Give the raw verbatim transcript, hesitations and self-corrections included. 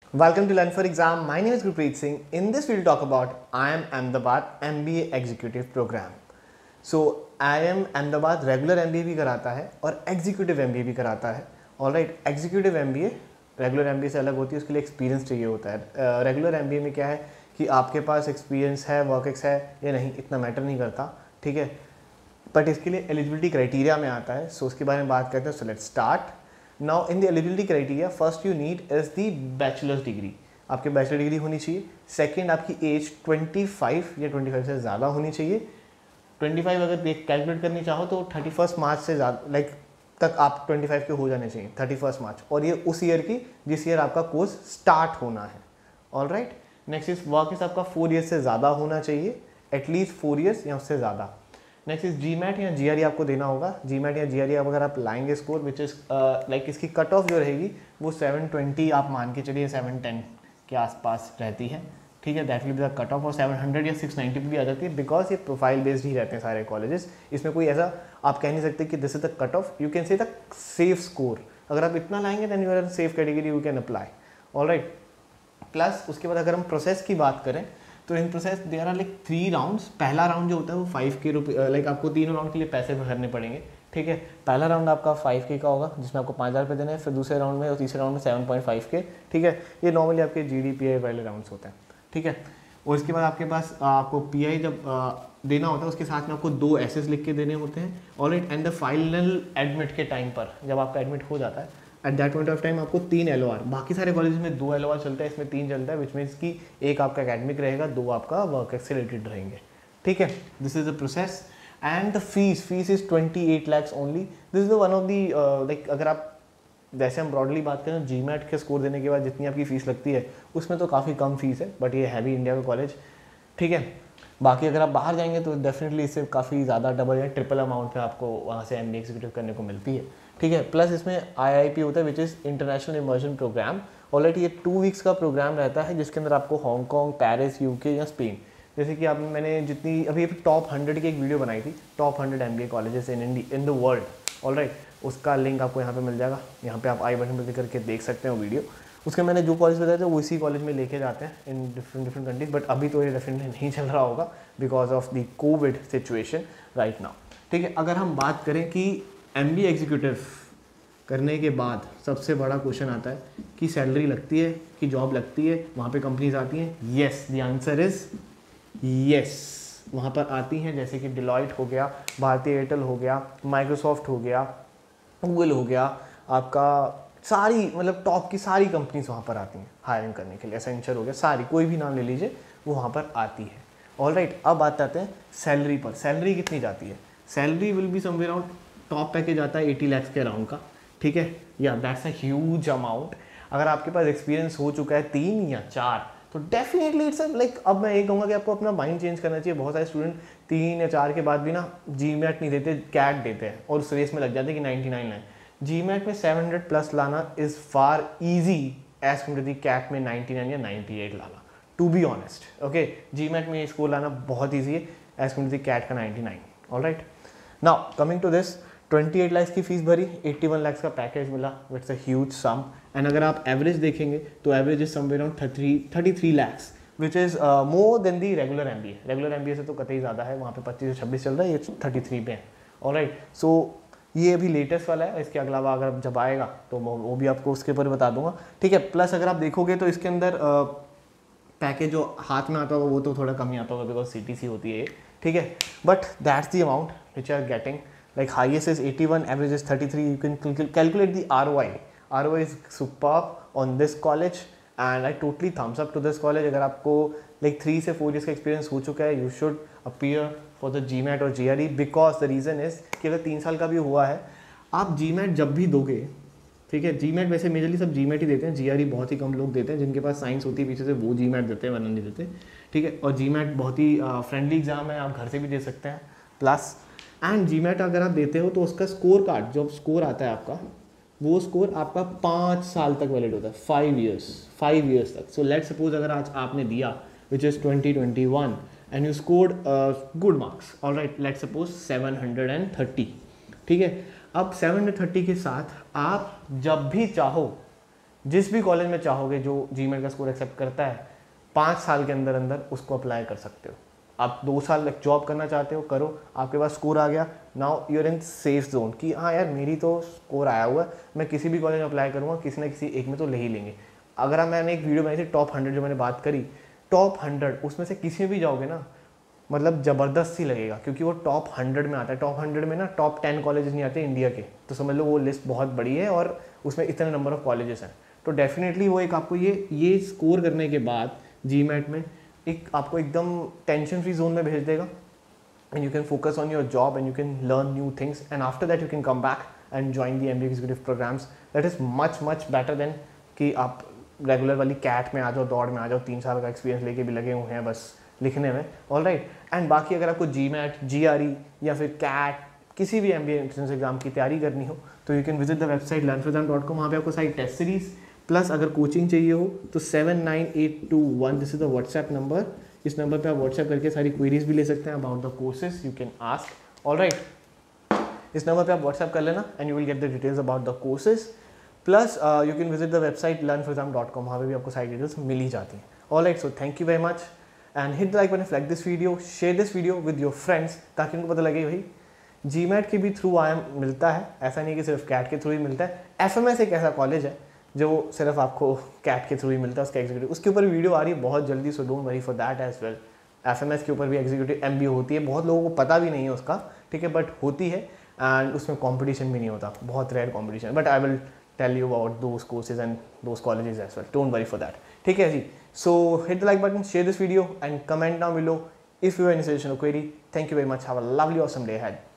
Welcome to Learn for Exam. My name is Gurpreet Singh. In this we'll talk about I I M Ahmedabad M B A Executive Program. So I I M Ahmedabad regular M B A भी कराता है और executive M B A भी कराता है. All right, executive M B A regular M B A से अलग होती है, उसके लिए एक्सपीरियंस चाहिए होता है. रेगुलर एम बी ए में क्या है कि आपके पास एक्सपीरियंस है, वर्क एक्स है या नहीं, इतना मैटर नहीं करता, ठीक है. बट इसके लिए एलिजिबिलिटी क्राइटेरिया में आता है. सो so, उसके बारे में बात करते हैं. So let's start. Now in the eligibility criteria first you need is the bachelor's degree. आपके बैचलर डिग्री होनी चाहिए. सेकंड, आपकी एज पच्चीस या पच्चीस से ज़्यादा होनी चाहिए. पच्चीस अगर कैलकुलेट करनी चाहो तो थर्टी फर्स्ट मार्च से ज़्यादा लाइक तक आप पच्चीस के हो जाने चाहिए, थर्टी फर्स्ट मार्च. और ये उस ईयर की जिस ईयर आपका कोर्स स्टार्ट होना है. All right, next is work is आपका फोर ईयर्स से ज़्यादा होना चाहिए, एटलीस्ट फोर ईयर्स या उससे ज़्यादा. नेक्स्ट इज जी मैट या जी आर ई आपको देना होगा. जी मैट या जी आर ई अगर आप लाएंगे स्कोर विच इज़ लाइक इसकी कट ऑफ जो रहेगी वो सेवन ट्वेंटी आप मान के चलिए सेवन टेन के आसपास रहती है, ठीक है. That will be the cut off. और सेवन हंड्रेड या सिक्स नाइंटी पे भी आ जाती है बिकॉज ये प्रोफाइल बेस्ड ही रहते हैं सारे कॉलेजेस. इसमें कोई ऐसा आप कह नहीं सकते कि this is the cut off. You can say the safe score. अगर आप इतना लाएंगे then you are safe category, you can apply. All right, plus उसके बाद अगर हम प्रोसेस की बात करें तो in process there are like three rounds. पहला राउंड जो होता है वो फाइव के रुपये लाइक आपको तीनों राउंड के लिए पैसे भरने पड़ेंगे, ठीक है. पहला राउंड आपका फाइव के का होगा जिसमें आपको पाँच हज़ार रुपये देने हैं. फिर दूसरे राउंड में और तीसरे राउंड में सेवन पॉइंट फाइव के, ठीक है. ये नॉर्मली आपके जी डी पी आई वाले राउंड्स होते हैं, ठीक है. और इसके बाद आपके पास आपको पी आई जब आ, देना होता है उसके साथ में आपको दो एसेस लिख के देने होते हैं. All right, and the final admit के टाइम पर जब आपका एडमिट हो जाता है at that point of time आपको तीन एल ओ आर, बाकी सारे कॉलेज में दो एल ओ आर चलता है, इसमें तीन चलता है. विच मीन्स कि एक आपका एकेडमिक रहेगा, दो आपका वर्क एक्स से रिलेटेड रहेंगे, ठीक है. This is the process. And the fees fees is twenty eight lakhs only. This is the one of the like अगर आप वैसे हम ब्रॉडली बात करें जी मैट के स्कोर देने के बाद जितनी आपकी फ़ीस लगती है उसमें तो काफ़ी कम फीस है, बट ये है भी इंडिया का कॉलेज, ठीक है. बाकी अगर आप बाहर जाएंगे तो डेफिनेटली इससे काफ़ी ज़्यादा डबल या ट्रिपल अमाउंट पे आपको वहाँ से एम बी ए एग्जीक्यूटिव करने को मिलती है, ठीक है. प्लस इसमें आई आई पी होता है which is international immersion program. Already ये टू वीक्स का प्रोग्राम रहता है जिसके अंदर आपको हांगकॉन्ग, पेरिस, यूके या स्पेन, जैसे कि आप मैंने जितनी अभी टॉप हंड्रेड की एक वीडियो बनाई थी, top hundred M B A colleges in India in the world. All right, उसका लिंक आपको यहाँ पे मिल जाएगा. यहाँ पे आप आई बटन पर क्लिक करके देख सकते हैं वो वीडियो. उसके मैंने जो कॉलेज बताए थे वो इसी कॉलेज में लेके जाते हैं in different different countries. But अभी तो ये डेफिनेटली नहीं चल रहा होगा because of the covid situation right now, ठीक है. अगर हम बात करें कि एम बी ए एग्जीक्यूटिव करने के बाद सबसे बड़ा क्वेश्चन आता है कि सैलरी लगती है, कि जॉब लगती है, वहाँ पे कंपनीज आती हैं. Yes, the answer is yes, वहाँ पर आती हैं. जैसे कि डिलॉयट हो गया, भारतीय एयरटेल हो गया, माइक्रोसॉफ्ट हो गया, गूगल हो गया, आपका सारी मतलब टॉप की सारी कंपनीज वहाँ पर आती हैं हायरिंग करने के लिए. एसेंचर हो गया, सारी कोई भी नाम ले लीजिए वो वहाँ पर आती है. ऑल राइट, अब बात आते हैं सैलरी पर. सैलरी कितनी जाती है? Salary will be somewhere around, top package आता है एटी लैक्स के अराउंड का, ठीक है. या दैट्स अ ह्यूज अमाउंट. अगर आपके पास एक्सपीरियंस हो चुका है तीन या चार तो डेफिनेटली इट्स लाइक, अब मैं ये कहूँगा कि आपको अपना माइंड चेंज करना चाहिए. बहुत सारे स्टूडेंट तीन या चार के बाद भी ना जी मैट नहीं देते, कैट देते हैं और उस रेस में लग जाते हैं कि ninety nine line. GMAT में सेवन हंड्रेड प्लस लाना is far easy as compare to the CAT में नाइन्टी नाइन या नाइन्टी एट लाना, to be honest. Okay, GMAT में स्कोर लाना बहुत ईजी है as compare to the CAT का ninety nine. All right, now coming to this, twenty eight lakh की fees भरी, एट्टी वन लाख का पैकेज मिला, it's a huge sum. And अगर आप एवरेज देखेंगे तो average is somewhere around thirty three lakhs which is more than the regular M B A. Regular M B A से तो कतई ज़्यादा है, वहाँ पे पच्चीस से छब्बीस चल रहा है, ये थर्टी थ्री पे है. ऑल राइट, सो ये अभी लेटेस्ट वाला है. इसके अलावा अगर जब आएगा तो वो भी आपको उसके ऊपर बता दूंगा, ठीक है. प्लस अगर आप देखोगे तो इसके अंदर पैकेज जो हाथ में आता होगा वो तो थोड़ा कम ही आता होगा बिकॉज सी टी सी होती है, ठीक है. But that's the amount which are getting. Like highest is eighty one, average is thirty three. You can calculate the R O I. R O I is superb on this college and I totally thumbs up to this college. अगर आपको like three से four years का experience हो चुका है, you should appear for the GMAT और G R E because the reason is कि अगर तीन साल का भी हुआ है, आप जी मैट जब भी दोगे, ठीक है. जी मैट वैसे मेजरली सब जी मैट ही देते हैं, जी आर ई बहुत ही कम लोग देते हैं. जिनके पास साइंस होती है पीछे से वो जी मैट देते हैं, वरना नहीं देते, ठीक है. और जी मैट बहुत ही फ्रेंडली एग्जाम है, आप घर से भी दे सकते हैं. प्लस एंड जी मैट अगर आप देते हो तो उसका स्कोर कार्ड, जो स्कोर आता है आपका, वो स्कोर आपका पाँच साल तक वैलिड होता है, फाइव ईयर्स फाइव ईयर्स तक. सो लेट सपोज अगर आज आपने दिया which is twenty twenty one and you scored uh, good marks, all right, let's suppose seven hundred thirty, ठीक है. अब सेवन हंड्रेड थर्टी के साथ आप जब भी चाहो जिस भी कॉलेज में चाहोगे जो जीमेट का स्कोर एक्सेप्ट करता है, पाँच साल के अंदर अंदर उसको अप्लाई कर सकते हो। आप दो साल एक जॉब करना चाहते हो, करो, आपके पास स्कोर आ गया, now you are in safe zone कि हाँ यार मेरी तो स्कोर आया हुआ है, मैं किसी भी कॉलेज में अप्लाई करूँगा, किसी ना किसी एक में तो ले ही लेंगे। अगर मैंने एक वीडियो बनाई थी टॉप हंड्रेड, जो मैंने बात करी टॉप हंड्रेड, उसमें से किसी में भी जाओगे ना, मतलब ज़बरदस्त ही लगेगा, क्योंकि वो टॉप हंड्रेड में आता है। टॉप हंड्रेड में ना टॉप टेन कॉलेजेस नहीं आते इंडिया के, तो समझ लो वो लिस्ट बहुत बड़ी है और उसमें इतने नंबर ऑफ कॉलेजेस हैं। तो डेफिनेटली वो एक आपको ये ये स्कोर करने के बाद जीमैट में एक आपको एकदम टेंशन फ्री जोन में भेज देगा, and you can focus on your job and you can learn new things, and after that you can come back and join the MBA executive programmes. That is much much better than कि आप regular वाली cat में आ जाओ, दौड़ में आ जाओ, तीन साल का एक्सपीरियंस लेके भी लगे हुए हैं बस लिखने में। ऑल राइट, एंड बाकी अगर आपको जीमैट, जीआरई या फिर कैट किसी भी एमबीए एंट्रेंस एग्जाम की तैयारी करनी हो तो you can visit the website learn from them dot com. वहाँ पे आपको सारी टेस्ट सीरीज प्लस अगर कोचिंग चाहिए हो तो seven nine eight two one, this is the WhatsApp number. इस नंबर पे आप व्हाट्सएप करके सारी क्वेरीज भी ले सकते हैं about the courses, you can ask. All right, इस नंबर पे आप व्हाट्सएप कर लेना and you will get the details about the courses. Plus you can visit the website learn from them dot com, वहाँ पे भी आपको सारी डिटेल्स मिल ही जाती हैं। All right, so thank you very much and hit the like button, like this video, share this video with your friends, ताकि उनको पता लगे भाई जीमैट के भी थ्रू आई एम मिलता है, ऐसा नहीं कि सिर्फ कैट के थ्रू ही मिलता है। एफएमएस एक ऐसा कॉलेज है जो सिर्फ आपको कैट के थ्रू ही मिलता है, उसका एग्जीक्यूटिव, उसके ऊपर वीडियो आ रही है बहुत जल्दी, so don't worry for that as well. FMS के ऊपर भी एग्जीक्यूटिव एमबीए होती है, बहुत लोगों को पता भी नहीं है उसका, ठीक है, बट होती है, एंड उसमें कंपटीशन भी नहीं होता, बहुत rare competition, but I will tell you about those courses and those colleges as well, don't worry for that, ठीक है जी। So hit the like button, share this video and comment down below if you have any suggestion or query. Thank you very much. Have a lovely awesome day ahead.